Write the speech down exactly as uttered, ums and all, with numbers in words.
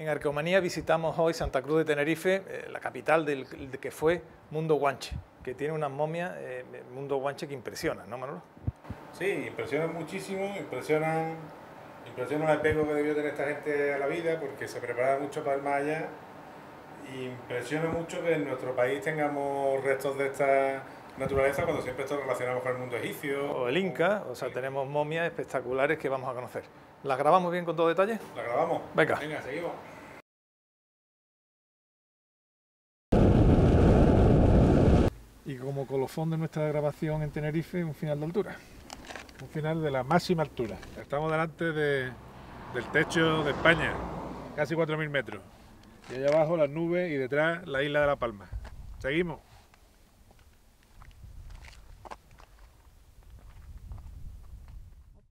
En Arqueomanía visitamos hoy Santa Cruz de Tenerife, eh, la capital del de que fue Mundo Guanche, que tiene unas momias, eh, Mundo Guanche, que impresionan, ¿no, Manolo? Sí, impresionan muchísimo, impresionan, impresiona el apego que debió tener esta gente a la vida, porque se prepara mucho para el más allá. Y impresiona mucho que en nuestro país tengamos restos de esta naturaleza cuando siempre esto relacionamos con el mundo egipcio. O el Inca, o sea, tenemos momias espectaculares que vamos a conocer. ¿Las grabamos bien con todo detalle? ¿La grabamos? Venga. Venga, seguimos. Y como colofón de nuestra grabación en Tenerife, un final de altura. Un final de la máxima altura. Estamos delante de, del techo de España, casi cuatro mil metros. Y allá abajo las nubes y detrás la isla de La Palma. Seguimos.